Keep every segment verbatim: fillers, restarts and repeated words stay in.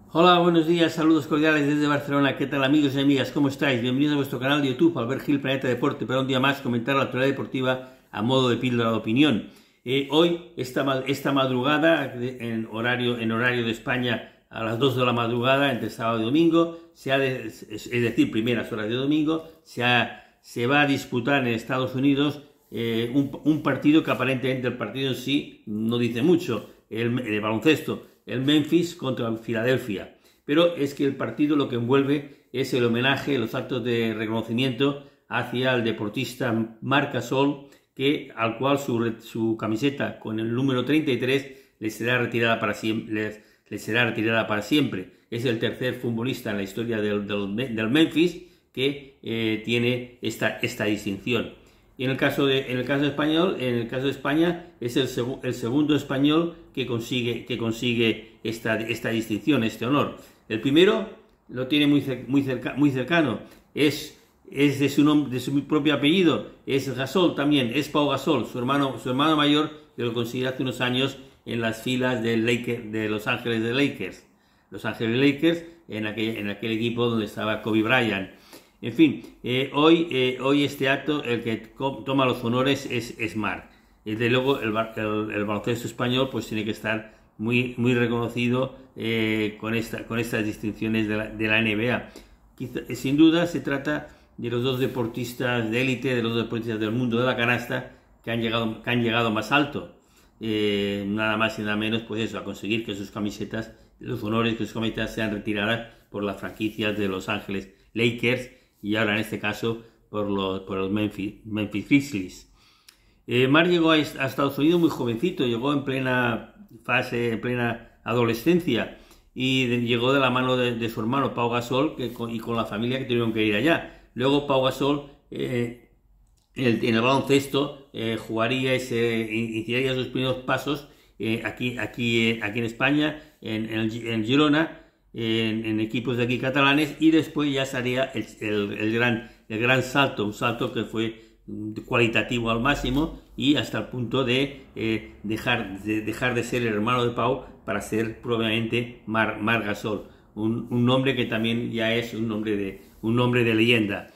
Hola, buenos días, saludos cordiales desde Barcelona. ¿Qué tal, amigos y amigas? ¿Cómo estáis? Bienvenidos a vuestro canal de YouTube, Albert Gil Planeta Deporte, para un día más comentar la actualidad deportiva a modo de píldora de opinión. Eh, hoy, esta, esta madrugada, en horario, en horario de España, a las dos de la madrugada, entre sábado y domingo, se ha de, es decir, primeras horas de domingo, se, ha, se va a disputar en Estados Unidos eh, un, un partido que aparentemente el partido en sí no dice mucho, el, el baloncesto. El Memphis contra Filadelfia, pero es que el partido lo que envuelve es el homenaje, los actos de reconocimiento hacia el deportista Marc Gasol, que, al cual su, su camiseta con el número treinta y tres le será retirada para siempre, le, le será retirada para siempre. Es el tercer futbolista en la historia del, del, del Memphis que eh, tiene esta, esta distinción. Y en el caso de, en el caso español, en el caso de España, es el, seg el segundo español que consigue, que consigue esta, esta distinción, este honor. El primero lo tiene muy, cer muy, cerca muy cercano, es, es de, su nombre, de su propio apellido, es Gasol también, es Pau Gasol, su hermano, su hermano mayor, que lo consiguió hace unos años en las filas del Laker, de Los Ángeles de Lakers. Los Ángeles Lakers, en aquel, en aquel equipo donde estaba Kobe Bryant. En fin, eh, hoy, eh, hoy este acto, el que toma los honores es, es Marc. Desde luego, el, el, el baloncesto español pues tiene que estar muy, muy reconocido eh, con, esta, con estas distinciones de la, de la N B A. Quizá, sin duda se trata de los dos deportistas de élite, de los dos deportistas del mundo de la canasta que han llegado, que han llegado más alto. Eh, nada más y nada menos, pues eso, a conseguir que sus camisetas, los honores que sus camisetas sean retiradas por las franquicias de Los Ángeles Lakers, y ahora en este caso por los, por los Memphis, Memphis Grizzlies. Eh, Marc llegó a, a Estados Unidos muy jovencito, llegó en plena fase, en plena adolescencia, y de, llegó de la mano de, de su hermano Pau Gasol que, con, y con la familia que tuvieron que ir allá. Luego Pau Gasol eh, en, el, en el baloncesto eh, jugaría y se iniciaría sus primeros pasos eh, aquí, aquí, aquí en España, en, en, el, en Girona, En, en equipos de aquí catalanes, y después ya sería el, el, el, gran, el gran salto, un salto que fue cualitativo al máximo y hasta el punto de, eh, dejar, de dejar de ser el hermano de Pau para ser probablemente Marc Mar Gasol, un, un nombre que también ya es un nombre de, un nombre de leyenda.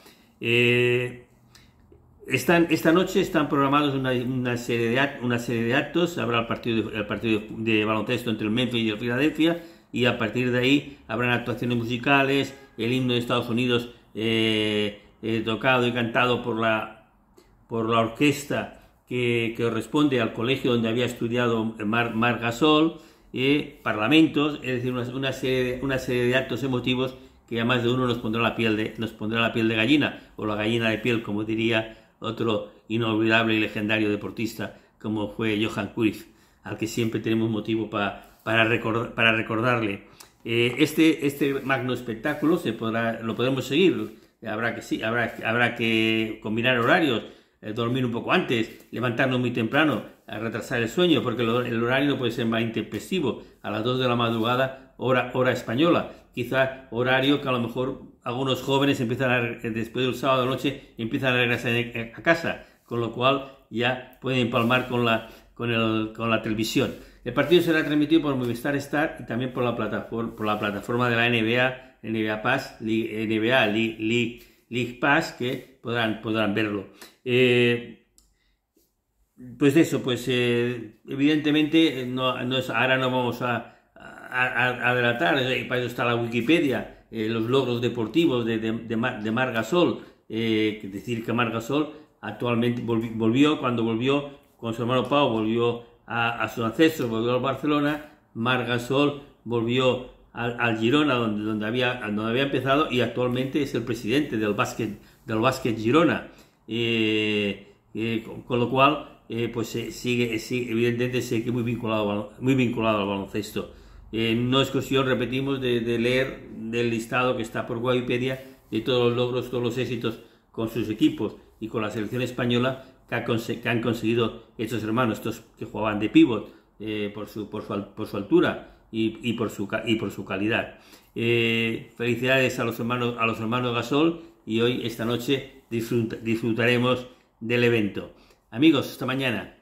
Eh, Están, esta noche están programados una, una, serie de, una serie de actos. Habrá el partido, de, el partido de, de baloncesto entre el Memphis y el Filadelfia, y a partir de ahí habrán actuaciones musicales, el himno de Estados Unidos eh, eh, tocado y cantado por la, por la orquesta que, que corresponde al colegio donde había estudiado Marc Mar Gasol, eh, parlamentos, es decir, una, una, serie de, una serie de actos emotivos que a más de uno nos pondrá la piel de, nos pondrá la piel de gallina, o la gallina de piel, como diría otro inolvidable y legendario deportista como fue Johan Cruyff, al que siempre tenemos motivo para Para, recordar, para recordarle. Eh, este, este magno espectáculo se podrá, lo podemos seguir, habrá que, sí, habrá, habrá que combinar horarios, eh, dormir un poco antes, levantarnos muy temprano, a retrasar el sueño, porque el, el horario no puede ser más intempestivo, a las dos de la madrugada, hora, hora española, quizá horario que a lo mejor algunos jóvenes empiezan a, después del sábado de noche, empiezan a regresar a casa, con lo cual ya pueden empalmar con la, con el, con la televisión. El partido será transmitido por Movistar Star y también por la plataforma, por la plataforma de la N B A, N B A Pass, N B A League, League, League Pass, que podrán, podrán verlo. Eh, pues eso, pues eh, evidentemente no, no es, ahora no vamos a, a, a, a delatar, eh, para eso está la Wikipedia, eh, los logros deportivos de, de, de, Mar, de Marc Gasol, eh, es decir, que Marc Gasol actualmente volvió, volvió, cuando volvió con su hermano Pau, volvió A, a sus ancestros, volvió al Barcelona. Marc Gasol volvió al, al Girona, donde, donde, había, donde había empezado, y actualmente es el presidente del básquet, del básquet Girona, eh, eh, con, con lo cual eh, pues sigue, sigue, evidentemente sigue muy vinculado, muy vinculado al baloncesto. Eh, no es cuestión, repetimos, de, de leer del listado que está por Wikipedia de todos los logros, todos los éxitos con sus equipos y con la selección española que han conseguido estos hermanos, estos que jugaban de pívot, eh, por, su, por, su, por su altura y, y, por su, y por su calidad. Eh, felicidades a los hermanos, a los hermanos Gasol, y hoy, esta noche, disfruta, disfrutaremos del evento. Amigos, hasta mañana.